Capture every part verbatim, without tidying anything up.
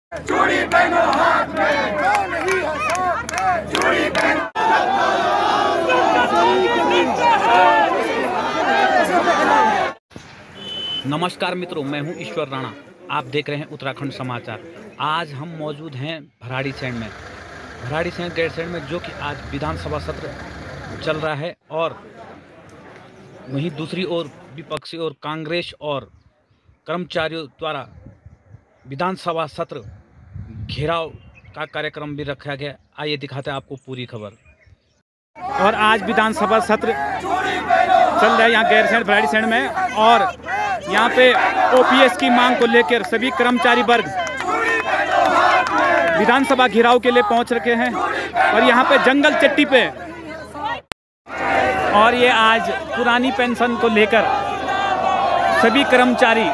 चूड़ी पहनो हाथ में, जो नहीं है साथ में, चूड़ी पहनो। नमस्कार मित्रों, मैं हूं ईश्वर राणा। आप देख रहे हैं उत्तराखंड समाचार। आज हम मौजूद हैं भराड़ीसैंण में भराड़ीसैंण गैरसैंण में, जो कि आज विधानसभा सत्र चल रहा है और वहीं दूसरी ओर विपक्षी और कांग्रेस और कर्मचारियों द्वारा विधानसभा सत्र घेराव का कार्यक्रम भी रखा गया। आइए दिखाते हैं आपको पूरी खबर। और आज विधानसभा सत्र चल रहा है यहाँ गैरसैंण भराड़ीसैंण में, और यहाँ पे ओपीएस की मांग को लेकर सभी कर्मचारी वर्ग विधानसभा घेराव के लिए पहुंच रखे हैं। और यहाँ पे जंगल चट्टी पे और ये आज पुरानी पेंशन को लेकर सभी कर्मचारी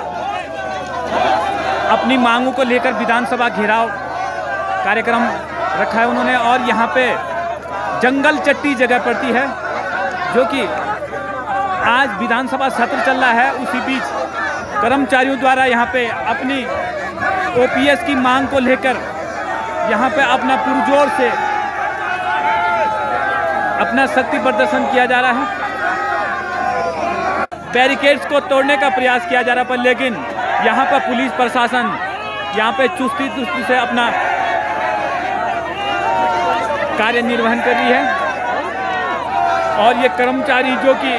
अपनी मांगों को लेकर विधानसभा घेराव कार्यक्रम रखा है उन्होंने। और यहाँ पे जंगल चट्टी जगह पड़ती है, जो कि आज विधानसभा सत्र चल रहा है। उसी बीच कर्मचारियों द्वारा यहाँ पे अपनी ओपीएस की मांग को लेकर यहाँ पे अपना पुरजोर से अपना शक्ति प्रदर्शन किया जा रहा है। बैरिकेड्स को तोड़ने का प्रयास किया जा रहा है, पर लेकिन यहाँ पर पुलिस प्रशासन यहाँ पे चुस्ती चुस्ती से अपना कार्य निर्वहन कर रही है। और ये कर्मचारी जो कि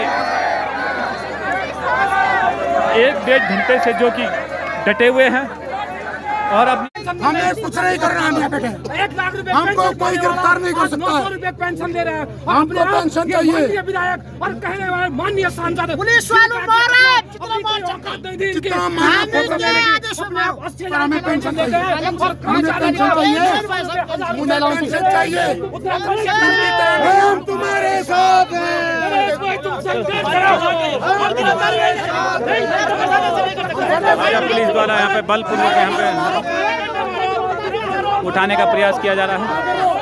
एक डेढ़ घंटे से जो कि डटे हुए हैं और अपनी हमें कुछ नहीं करना है। यहाँ बैठे एक लाख रुपए हमको कोई गिरफ्तार नहीं कर सकता। सौ रुपए पेंशन दे रहे हैं, हमको पेंशन चाहिए। विधायक और कहने वाले माननीय सांसद पुलिस वालों हमें पेंशन चाहिए, पेंशन चाहिए। हम तुम्हारे साथ हैं। पुलिस द्वारा यहाँ पे बलपूर्वक यहाँ पे उठाने का प्रयास किया जा रहा है।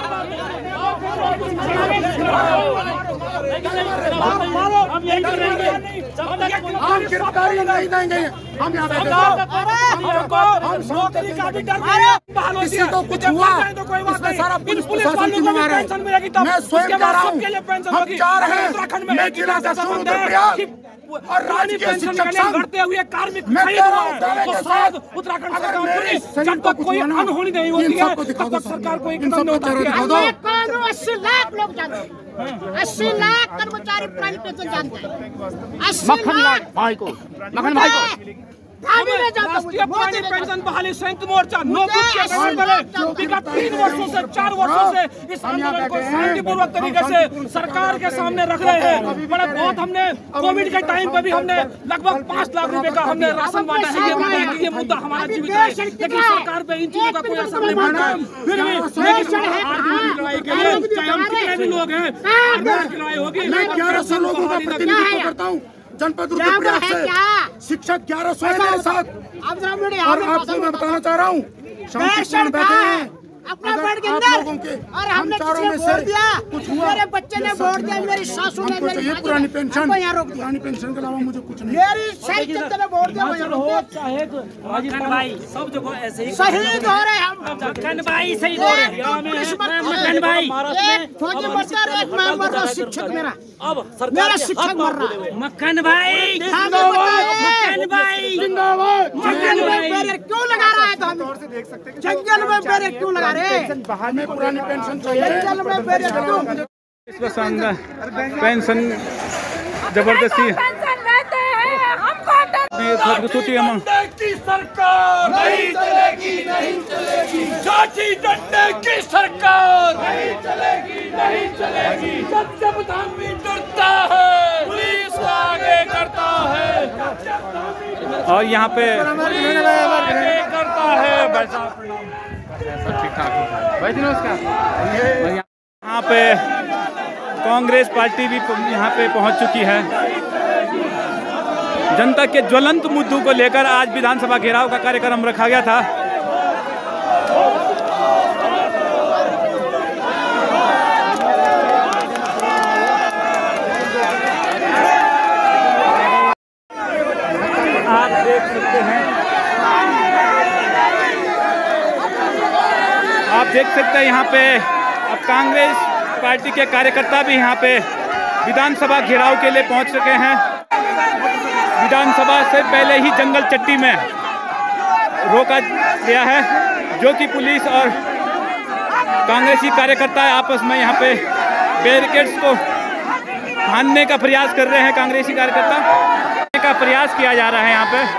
हम गिरफ्तारी नहीं देंगे। हम यहाँ किसी को कुछ हुआ इसमें सारा पुलिस प्रशासन जिम्मेदार है। मैं स्वयं जा रहा हूँ। हम जा रहे हैं। मैं जिला का प्रयास और राज्य के शिक्षक करते हुए कार्मिक उत्तराखंड सरकार पुलिस जब तक कोई अनहोनी नहीं होती है तब तक सरकार कोई कदम नहीं उठाती है। अस्सी लाख लोग जानते हैं, अस्सी लाख कर्मचारी प्राइवेट पेंशन जानते हैं। मक्खन भाई को मक्खन भाई को राष्ट्रीय प्राणी पेंशन बहाली संयुक्त मोर्चा नौ विगत तीन वर्षों से चार वर्षों से इस आंदोलन को शांतिपूर्वक तरीके से सरकार के सामने रख रहे हैं। बड़ा बहुत हमने कोविड के टाइम पे भी हमने लगभग पाँच लाख रुपए का हमने राशन बांटा है। ये मुद्दा ये मुद्दा हमारा जीवित है, लेकिन सरकार पे इन चीजों का कोई असर नहीं पड़ता है। फिर भी लड़ाई के लिए चाहे हम कितने भी लोग हैं, लड़ाई होगी। मैं ग्यारह सौ लोगों का प्रतिनिधित्व करता हूँ जनपद रुद्रप्रयाग से। शिक्षक ग्यारह सौ है मेरे साथ। और आपको मैं बताना चाह रहा हूँ, शांतिपूर्ण बैठे हैं अपना पेट के अंदर, और हमने किसी ने वोट दिया, कुछ मेरे बच्चे ने वोट दिया, मेरी सासू ने, मेरी ये पुरानी पेंशन यहाँ रोक दिया। पुरानी पेंशन के अलावा मुझे कुछ नहीं। मेरी सही जनता ने वोट दिया, मक्खन भाई सब जगह ऐसे ही शहीद हो रहे हम। मक्खन भाई शहीद हो रहे मक्खन भाई। एक फौजी मर रहा है, एक मैं मर रहा हूँ, शिक्षक मेरा अब मेरा शिक्षक मर रहा है। मक्खन भाई मक्खन भाई जंगल में बैरियर क्यों लगा रहा है? तो हम देख सकते हैं जंगल में बैरियर क्यों लगा रहे हैं? हमें पुरानी पेंशन चाहिए। जंगल में बैरियर क्यों? इसका शानदार पेंशन जबरदस्ती सोचिए हम की सरकार नहीं चलेगी, नहीं चलेगी। चाची डंडे की सरकार नहीं चलेगी, नहीं चलेगी। जब जब धामी डरता है पुलिस आगे करता है, और यहाँ पे आगे करता है। ठीक ठाक भाई नमस्कार। यहाँ पे कांग्रेस पार्टी भी यहाँ पे पहुँच चुकी है। जनता के ज्वलंत मुद्दों को लेकर आज विधानसभा घेराव का कार्यक्रम रखा गया था। आप देख सकते हैं आप देख सकते हैं यहाँ पे अब कांग्रेस पार्टी के कार्यकर्ता भी यहाँ पे विधानसभा घेराव के लिए पहुँच चुके हैं। विधानसभा से पहले ही जंगल चट्टी में रोका गया है, जो कि पुलिस और कांग्रेसी कार्यकर्ता आपस में यहाँ पे बैरिकेड्स को फांदने का प्रयास कर रहे हैं। कांग्रेसी कार्यकर्ता का प्रयास किया जा रहा है यहाँ पे।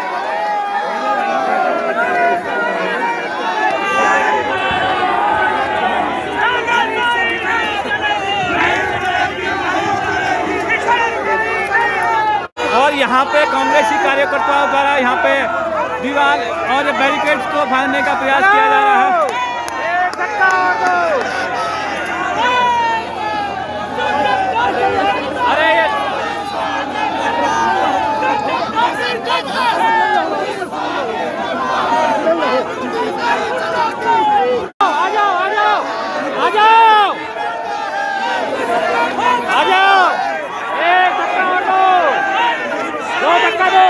और यहाँ पे कांग्रेसी कार्यकर्ताओं द्वारा यहाँ पे दीवार और बैरिकेड्स को फाड़ने का प्रयास किया जा रहा है। अरे ये आ जाओ आ जाओ आ जाओ आ जाओ, एक धक्का और दो, दो धक्का दो।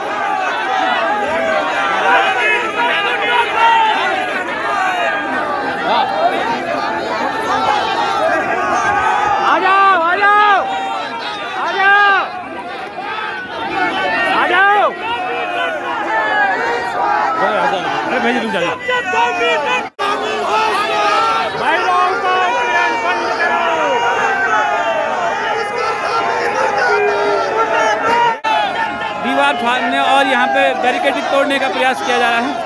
आ जाओ आ जाओ आ जाओ आ जाओ, अरे भेज दूँ चलो भाई लोगों को बंद करो। दीवार फाड़ने और यहाँ पे बैरिकेड तोड़ने का प्रयास किया जा रहा है।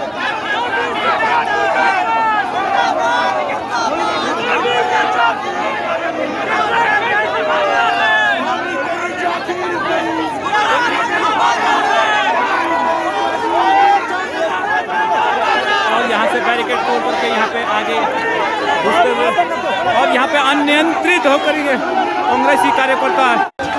और यहाँ से बैरिकेड तोड़ करके यहाँ पे आगे घुसते हुए और यहाँ पे अनियंत्रित होकर ये कांग्रेसी कार्यकर्ता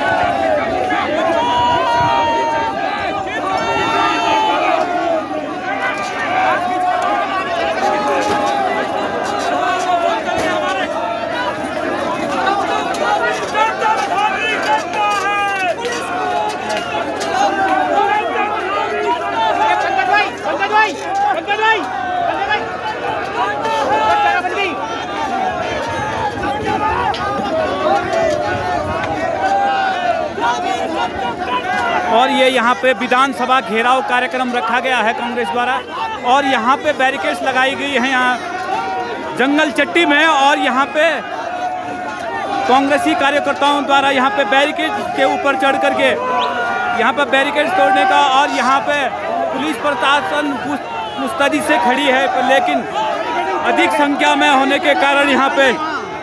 और ये यहाँ पे विधानसभा घेराव कार्यक्रम रखा गया है कांग्रेस द्वारा और यहाँ पे बैरिकेड्स लगाई गई है यहाँ जंगल चट्टी में। और यहाँ पे कांग्रेसी कार्यकर्ताओं द्वारा यहाँ पे बैरिकेड के ऊपर चढ़ करके यहाँ पे बैरिकेड्स तोड़ने का और यहाँ पे पुलिस प्रशासन मुस्तैदी से खड़ी है, लेकिन अधिक संख्या में होने के कारण यहाँ पे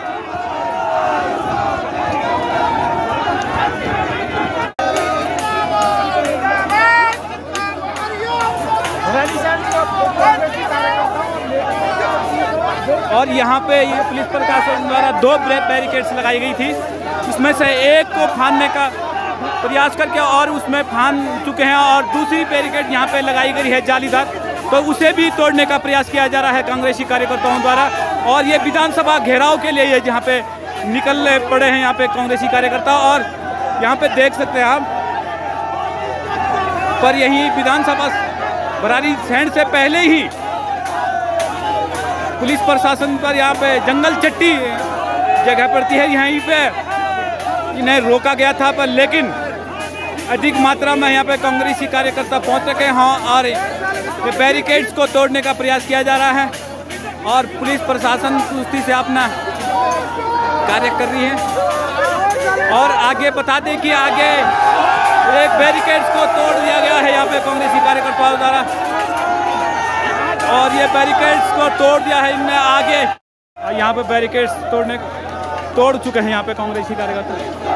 और यहाँ पे ये पुलिस प्रशासन द्वारा दो बैरिकेड्स लगाई गई थी, उसमें से एक को फाड़ने का प्रयास करके और उसमें फाड़ चुके हैं और दूसरी बैरिकेड यहाँ पे लगाई गई है जालीदार, तो उसे भी तोड़ने का प्रयास किया जा रहा है कांग्रेसी कार्यकर्ताओं द्वारा। और ये विधानसभा घेराव के लिए ये जहाँ पे निकलने पड़े हैं यहाँ पे कांग्रेसी कार्यकर्ता। और यहाँ पे देख सकते हैं आप पर यही विधानसभा भराड़ी सैंड से पहले ही पुलिस प्रशासन पर यहाँ पे जंगल चट्टी जगह पड़ती है, यहीं पे इन्हें रोका गया था, पर लेकिन अधिक मात्रा में यहाँ पे कांग्रेसी कार्यकर्ता पहुँच चुके हैं और ये बैरिकेड्स को तोड़ने का प्रयास किया जा रहा है और पुलिस प्रशासन सुस्ती से अपना कार्य कर रही है। और आगे बता दें कि आगे एक बैरिकेड्स को तोड़ दिया गया है यहाँ पे कांग्रेसी कार्यकर्ताओं द्वारा और ये बैरिकेड्स को तोड़ दिया है इनने आगे। यहाँ पे बैरिकेड्स तोड़ने तोड़ चुके हैं यहाँ पे कांग्रेसी कार्यकर्ता।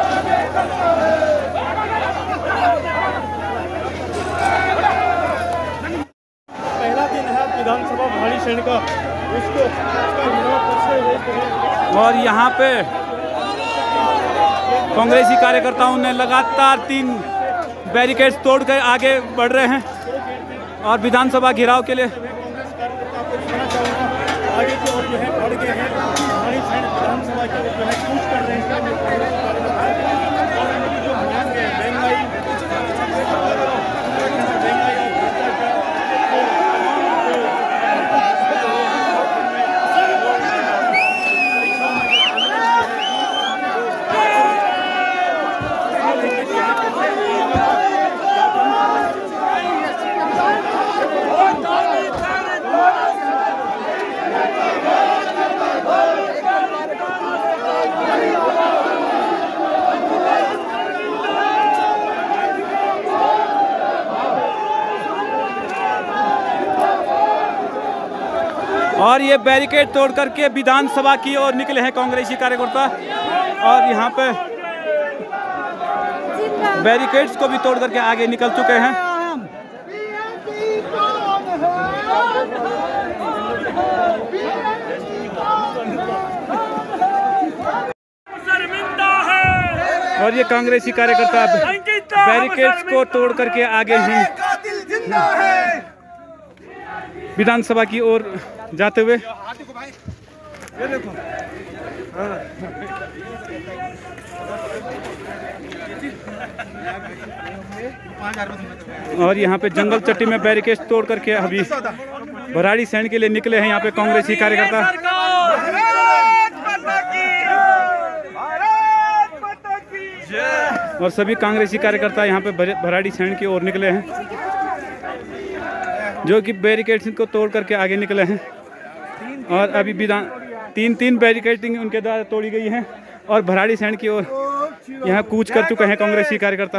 पहला दिन है विधानसभा भराड़ी सैंड का, उसको और यहाँ पे कांग्रेसी कार्यकर्ताओं ने लगातार तीन बैरिकेड्स तोड़कर आगे बढ़ रहे हैं और विधानसभा घेराव के लिए आगे की ओर जो है बढ़ गए हैं। भराड़ी सैंड विधानसभा की ओर जो है कूच कर रहे हैं। जो मांग है महंगाई और ये बैरिकेड तोड़ करके विधानसभा की ओर निकले हैं कांग्रेसी कार्यकर्ता। और यहाँ पे बैरिकेड्स को भी तोड़ करके आगे निकल चुके हैं। और ये कांग्रेसी कार्यकर्ता बैरिकेड्स को तोड़ करके आगे हैं विधानसभा की ओर जाते हुए। और यहाँ पे जंगल चट्टी में बैरिकेड तोड़ करके अभी भराड़ी सैन के लिए निकले हैं यहाँ पे कांग्रेसी कार्यकर्ता। और सभी कांग्रेसी कार्यकर्ता यहाँ पे भराड़ी सैन की ओर निकले हैं, जो कि बैरिकेड्स को तोड़ करके आगे निकले हैं। और अभी विधान तीन तीन बैरिकेडिंग उनके द्वारा तोड़ी गई हैं और भराड़ी सैन की ओर यहाँ कूच कर चुके हैं कांग्रेसी कार्यकर्ता।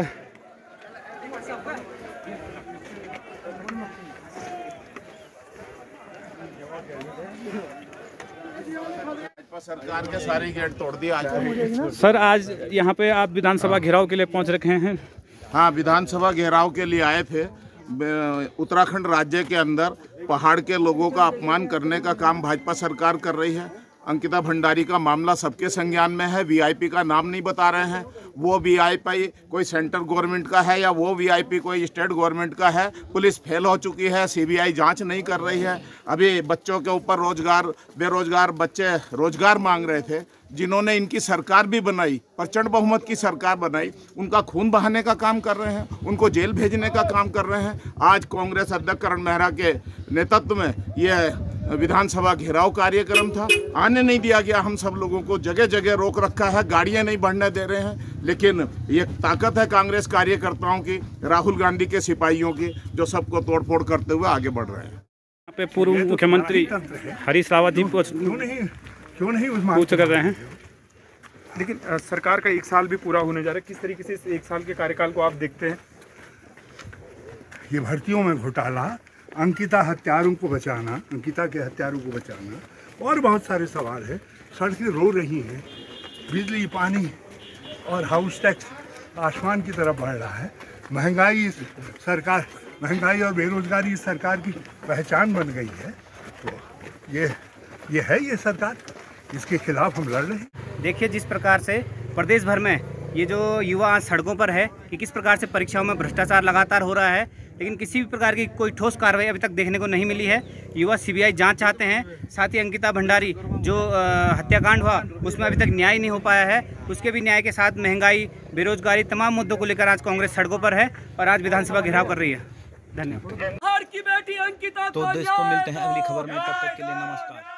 सरकार के सारे गेट तोड़ दिए आज। सर, आज यहाँ पे आप विधानसभा घेराव के लिए पहुँच रखे हैं। हाँ, विधानसभा घेराव के लिए आए थे। उत्तराखंड राज्य के अंदर पहाड़ के लोगों का अपमान करने का काम भाजपा सरकार कर रही है। अंकिता भंडारी का मामला सबके संज्ञान में है। वीआईपी का नाम नहीं बता रहे हैं। वो वीआईपी कोई सेंट्रल गवर्नमेंट का है या वो वीआईपी कोई स्टेट गवर्नमेंट का है। पुलिस फेल हो चुकी है, सीबीआई जांच नहीं कर रही है। अभी बच्चों के ऊपर रोजगार, बेरोजगार बच्चे रोजगार मांग रहे थे। जिन्होंने इनकी सरकार भी बनाई, प्रचंड बहुमत की सरकार बनाई, उनका खून बहाने का काम कर रहे हैं, उनको जेल भेजने का काम कर रहे हैं। आज कांग्रेस अध्यक्ष करण मेहरा के नेतृत्व में यह विधानसभा घेराव कार्यक्रम था। आने नहीं दिया गया। हम सब लोगों को जगह जगह रोक रखा है, गाड़ियां नहीं बढ़ने दे रहे हैं। लेकिन ये ताकत है कांग्रेस कार्यकर्ताओं की, राहुल गांधी के सिपाहियों की, जो सबको तोड़फोड़ करते हुए आगे बढ़ रहे हैं। यहाँ पे पूर्व मुख्यमंत्री हरीश रावत जी पूछ क्यों नहीं उस पूछ कर रहे हैं। लेकिन आ, सरकार का एक साल भी पूरा होने जा रहा है। किस तरीके से इस एक साल के कार्यकाल को आप देखते हैं? ये भर्तियों में घोटाला, अंकिता हत्यारों को बचाना, अंकिता के हत्यारों को बचाना और बहुत सारे सवाल है। सड़कें रो रही हैं, बिजली, पानी और हाउस टैक्स आसमान की तरफ बढ़ रहा है। महंगाई सरकार महंगाई और बेरोजगारी सरकार की पहचान बन गई है। तो ये ये है ये सरकार, इसके खिलाफ हम लड़ रहे हैं। देखिए, जिस प्रकार से प्रदेश भर में ये जो युवा आज सड़कों पर है कि किस प्रकार से परीक्षाओं में भ्रष्टाचार लगातार हो रहा है, लेकिन किसी भी प्रकार की कोई ठोस कार्रवाई अभी तक देखने को नहीं मिली है। युवा सीबीआई जांच चाहते हैं। साथ ही अंकिता भंडारी जो हत्याकांड हुआ उसमें अभी तक न्याय नहीं हो पाया है, उसके भी न्याय के साथ महंगाई, बेरोजगारी, तमाम मुद्दों को लेकर आज कांग्रेस सड़कों पर है और आज विधानसभा घेराव कर रही है। धन्यवाद। की बेटी अंकिता तो दोस्तों, मिलते हैं अगली खबर में, तब तक के लिए नमस्कार।